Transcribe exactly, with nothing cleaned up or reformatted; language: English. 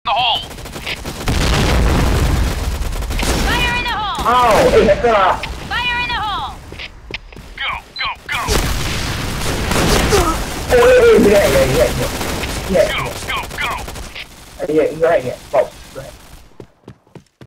The hole! Fire in the hole! อ้าวไอ้แฮกเกอร์ Fire in the hole! Go, go, go! โอ้ยเฮ้ยเฮ้ยเฮ้ยเฮ้ยเฮ้ย Go, go, go! ไอ้เหี้ยเฮ้ยเฮ้ยบอก